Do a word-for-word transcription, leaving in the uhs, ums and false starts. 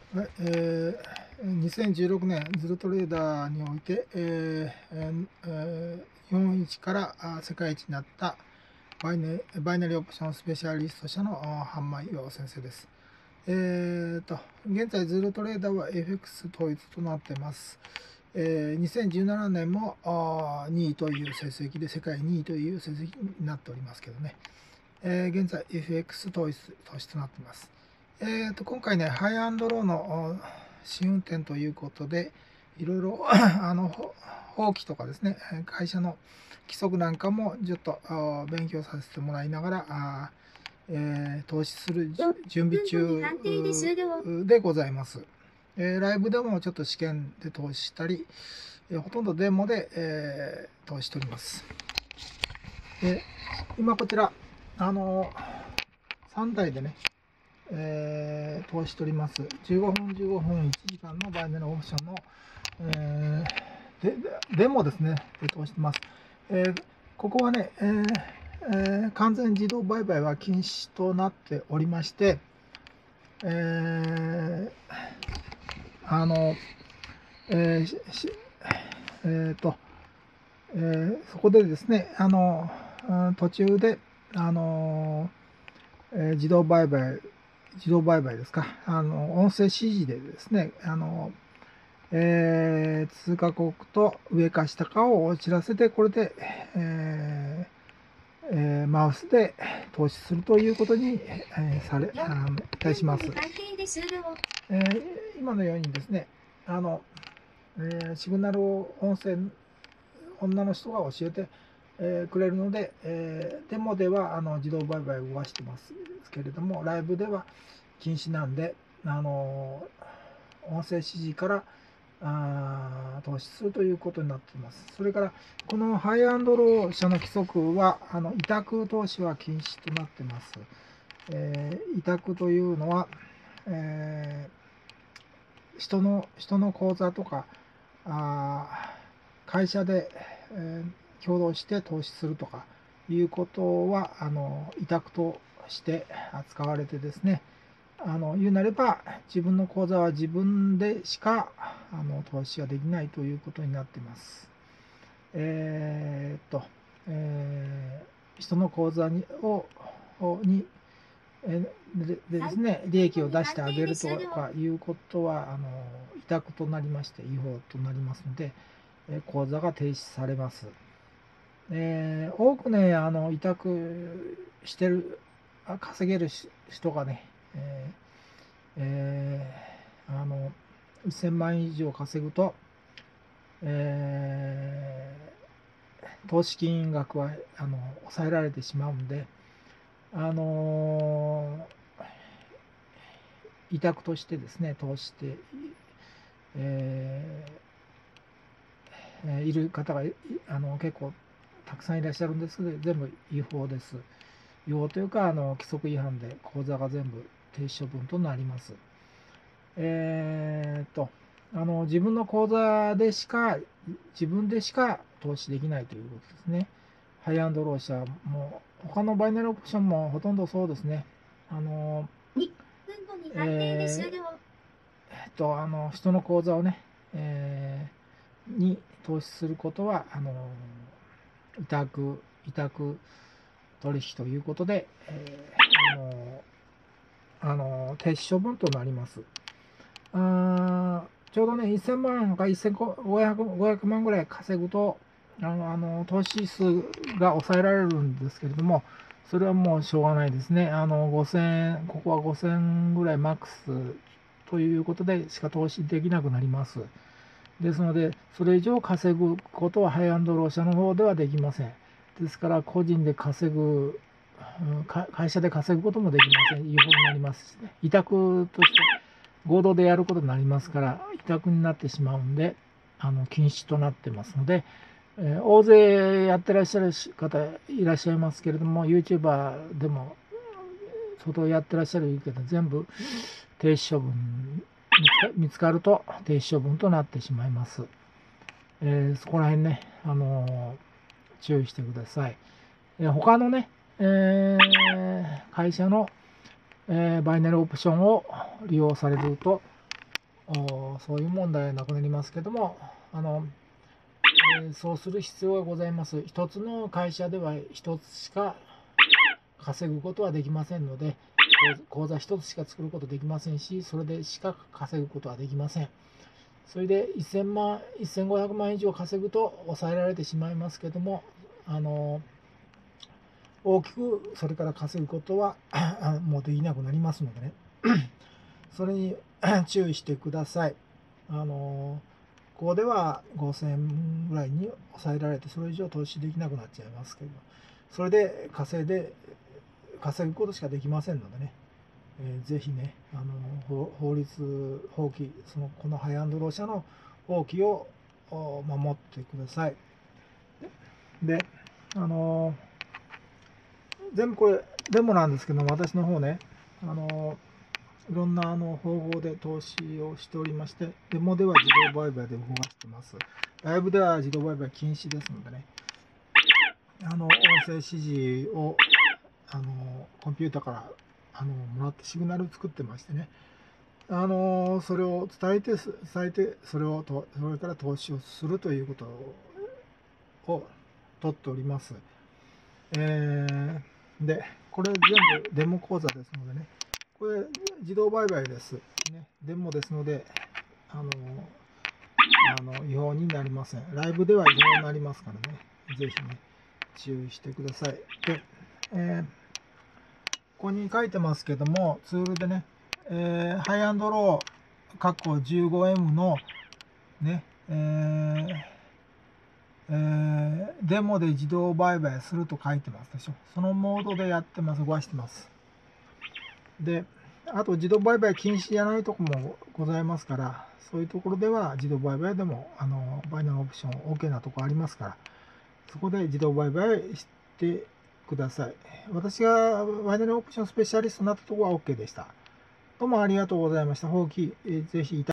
はい、えー、にせんじゅうろくねんズルトレーダーにおいて、えーえー、よんじゅういちからあ世界一になったバイネバイナリーオプションスペシャリスト社のあハンマイヨ先生です。えーと、現在ズルトレーダーは エフエックス 統一となっています。えー、にせんじゅうななねんもあにいという成績で世界にいという成績になっておりますけどね。えー、現在 エフエックス 統一投資となっています。えー、と今回ね、ハイアンドローの試運転ということで、いろいろあの法規とかですね、会社の規則なんかもちょっと勉強させてもらいながら、あえー、投資する準備中でございます。えー、ライブでもちょっと試験で投資したり、えー、ほとんどデモで、えー、投資しております。で今こちら、あのさんだいでね、えー、投資しております。じゅうごふん、じゅうごふん、いちじかんのバイネルオプションの、えー、でデモですね、で投資してます。えー、ここはね、えーえー、完全自動売買は禁止となっておりまして、えー、あの、えーしえーとえー、そこでですね、あの途中で、あのえー、自動売買、自動売買ですか、あの音声指示でですね、あのえー、通貨国と上か下かをお知らせで、これで、えーえー、マウスで投資するということに、えー、され、あのいたします。えー、今のようにですね、あの、えー、シグナルを音声、女の人が教えて、えー、くれるので、えー、デモではあの自動売買を動かしてますけれども、ライブでは禁止なんで、あの音声指示からあ投資するということになっています。それから、このハイアンドロー社の規則は、あの委託投資は禁止となっています。えー、委託というのは、えー、人の人の口座とか、あ会社で、えー、共同して投資するとかいうことは、あの委託として扱われてですね、あの言うなれば、自分の口座は自分でしかあの投資ができないということになっています。えー、っと、えー、人の口座にをにでですね、利益を出してあげるとかいうことは、あの委託となりまして違法となりますので、口座が停止されます。えー、多くね、あの委託してる、稼げる人がね、えーえー、あのせんまんえん以上稼ぐと、えー、投資金額はあの抑えられてしまうんで、あのー、委託としてですね、投資して、えー、いる方があの結構たくさんいらっしゃるんですけど、全部違法です。違法というか、あの規則違反で口座が全部停止処分となります。えー、っと、あの、自分の口座でしか、自分でしか投資できないということですね。ハイアンドロー社も、他のバイナリーオプションもほとんどそうですね。あの、えー、えっと、あの、人の口座をね、えー、に投資することは、あの、委託、委託取引ということで、えー、あの、あの停止処分となります。あちょうどね、せんまんかせんごひゃくまんぐらい稼ぐと、あの、あの投資数が抑えられるんですけれども、それはもうしょうがないですね。あの、ごせん、ここはごせんぐらいマックスということでしか投資できなくなります。ですので、それ以上稼ぐことはハイアンドロー社の方ではできません。ですから、個人で稼ぐ、会社で稼ぐこともできません。違法になりますしね。委託として合同でやることになりますから、委託になってしまうんで、あの禁止となってますので、えー、大勢やってらっしゃる方いらっしゃいますけれども、YouTuber でも相当やってらっしゃるけど、全部停止処分、見つかると停止処分となってしまいます。えー、そこら辺ね、あのー、注意してください。えー、他のね、えー、会社の、えー、バイナリーオプションを利用されると、 そういう問題はなくなりますけども、あの、えーそうする必要がございます。一つの会社では一つしか稼ぐことはできませんので、口座一つしか作ることできませんし、それでしか稼ぐことはできません。それでせんまん、せんごひゃくまん以上稼ぐと抑えられてしまいますけども、あの大きくそれから稼ぐことはもうできなくなりますのでね、それに注意してください。あのここではごせんえんぐらいに抑えられて、それ以上投資できなくなっちゃいますけど、それで稼いで、稼ぐことしかできませんのでね、えーぜひね、あの法律法規、そのこのハイアンドロー社の法規を守ってください。で、あの全部これデモなんですけども、私の方ね、あのいろんなあの方法で投資をしておりまして、デモでは自動売買で動かしてます。ライブでは自動売買禁止ですのでね、あの音声指示をあのコンピューターからあのもらってシグナルを作ってましてね、あのそれを伝えて、伝えてそれをと、それから投資をするということを取っております。えー、で、これ全部デモ講座ですのでね、これ自動売買です。ね、デモですので、あの、あの違法になりません。ライブでは違法になりますからね、ぜひね、注意してください。で、えー、ここに書いてますけども、ツールでね、えー、ハイアンドロー、括弧 じゅうごエム のね、えーえー、デモで自動売買すると書いてますでしょ。そのモードでやってます、動かしてます。で、あと自動売買禁止じゃないところもございますから、そういうところでは自動売買でも、あの、バイナルオプション OK なところありますから、そこで自動売買してください。私がバイナルオプションスペシャリストになったところは OK でした。どうもありがとうございました。法規、えーぜひ